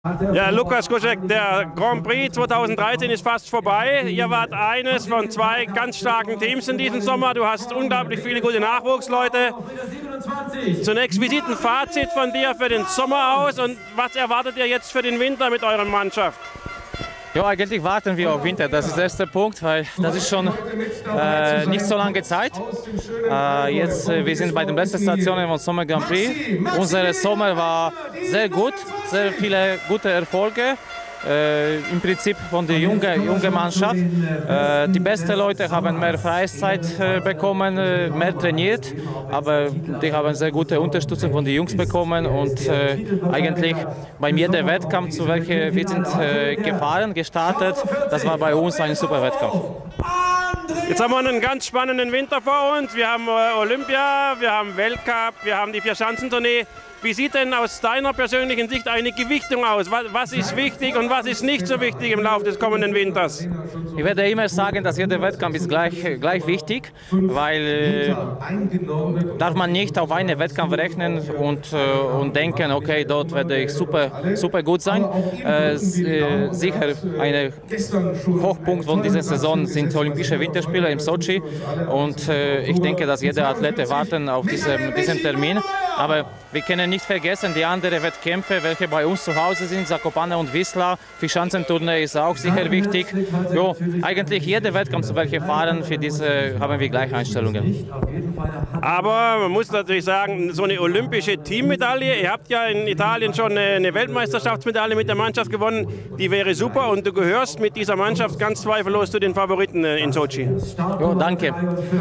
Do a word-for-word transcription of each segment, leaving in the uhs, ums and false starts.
Ja, Lukas Kuschek, der Grand Prix zweitausenddreizehn ist fast vorbei. Ihr wart eines von zwei ganz starken Teams in diesem Sommer. Du hast unglaublich viele gute Nachwuchsleute. Zunächst, wie sieht ein Fazit von dir für den Sommer aus und was erwartet ihr jetzt für den Winter mit eurer Mannschaft? Ja, eigentlich warten wir auf Winter. Das ist der erste Punkt, weil das ist schon äh, nicht so lange Zeit. Äh, jetzt, äh, wir sind bei den besten Stationen vom Sommer Grand Prix. Unser Sommer war sehr gut, sehr viele gute Erfolge. Äh, Im Prinzip von der jungen junge Mannschaft. Äh, die besten Leute haben mehr Freizeit äh, bekommen, äh, mehr trainiert, aber die haben sehr gute Unterstützung von den Jungs bekommen und äh, eigentlich bei jedem Wettkampf, zu welchem wir sind äh, gefahren, gestartet, das war bei uns ein super Wettkampf. Jetzt haben wir einen ganz spannenden Winter vor uns. Wir haben äh, Olympia, wir haben Weltcup, wir haben die Vier-Schanzentournee. Wie sieht denn aus deiner persönlichen Sicht eine Gewichtung aus? Was ist wichtig und was ist nicht so wichtig im Laufe des kommenden Winters? Ich werde immer sagen, dass jeder Wettkampf ist gleich, gleich wichtig, weil äh, darf man nicht auf einen Wettkampf rechnen und, äh, und denken, okay, dort werde ich super, super gut sein. Äh, äh, sicher ein Hochpunkt von dieser Saison sind die Olympischen Winterspiele in Sochi und äh, ich denke, dass jeder Athlet warten auf diesen, diesen Termin. Aber wir können nicht vergessen, die anderen Wettkämpfe, welche bei uns zu Hause sind, Zakopane und Wisla, Vier-Schanzentournee ist auch sicher wichtig. Jo, eigentlich jeder Wettkampf, zu welchem fahren, für diese haben wir gleiche Einstellungen. Aber man muss natürlich sagen, so eine olympische Teammedaille, ihr habt ja in Italien schon eine Weltmeisterschaftsmedaille mit der Mannschaft gewonnen, die wäre super und du gehörst mit dieser Mannschaft ganz zweifellos zu den Favoriten in Sochi. Jo, danke.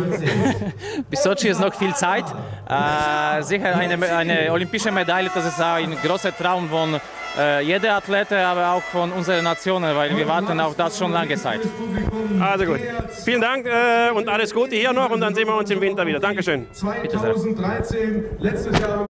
Bis Sochi ist noch viel Zeit. Äh, sicher eine, eine olympische Medaille, das ist auch ein großer Traum von äh, jeder Athlet, aber auch von unserer Nation, weil wir warten auf das schon lange Zeit. Also gut. Vielen Dank äh, und alles Gute hier noch und dann sehen wir uns im Winter wieder. Dankeschön. zweitausenddreizehn, letztes Jahr.